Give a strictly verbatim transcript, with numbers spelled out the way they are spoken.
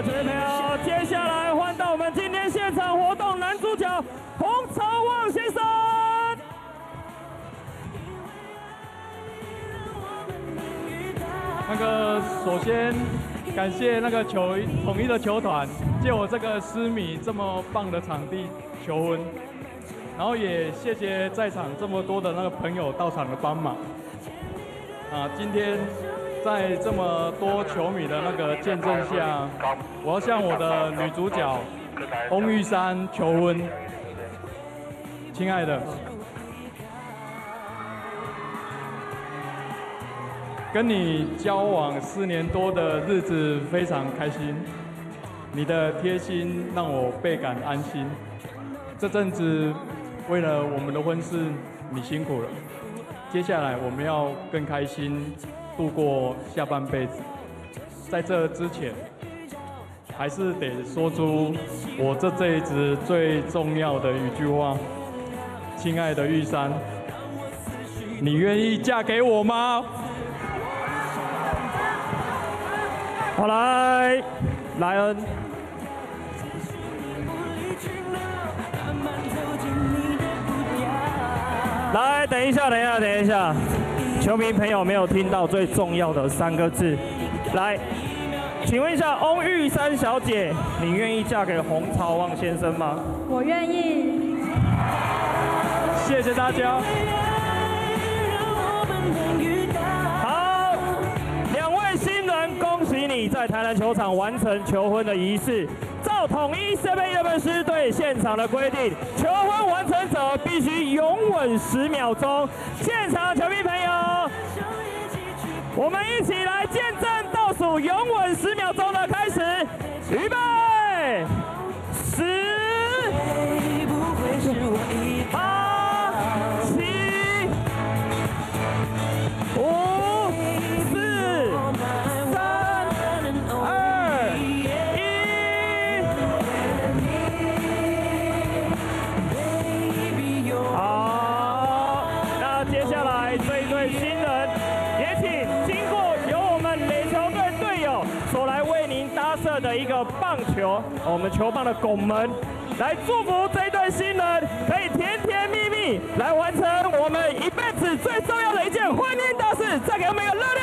各位朋友，接下来换到我们今天现场活动男主角洪朝旺先生。 那个，首先感谢那个球统一的球团借我这个私米这么棒的场地求婚，然后也谢谢在场这么多的那个朋友到场的帮忙。啊，今天在这么多球迷的那个见证下，我要向我的女主角翁玉珊求婚。亲爱的，跟你交往四年多的日子非常开心，你的贴心让我倍感安心。这阵子为了我们的婚事，你辛苦了。接下来我们要更开心度过下半辈子。在这之前，还是得说出我这辈子最重要的一句话：亲爱的玉珊，你愿意嫁给我吗？ 好，来，莱恩。来，等一下，等一下，等一下，球迷朋友没有听到最重要的三个字。来，请问一下翁玉珊小姐，你愿意嫁给洪朝旺先生吗？ 我愿意。 谢谢大家。 好，两位新人，恭喜你在台南球场完成求婚的仪式。照统一 seven eleven 狮队现场的规定，求婚完成者必须拥吻十秒钟。现场球迷朋友，我们一起来见证倒数拥吻十秒钟的开始，预备，十、八、七、五、四、三、二、一。好，那接下来这一对新人，也请经过由我们垒球队队友所来为您搭设的一个棒球，我们球棒的拱门，来祝福这一对新人可以甜甜蜜蜜来完成我们一辈子最重要的一件婚姻大事。再给我们一个热烈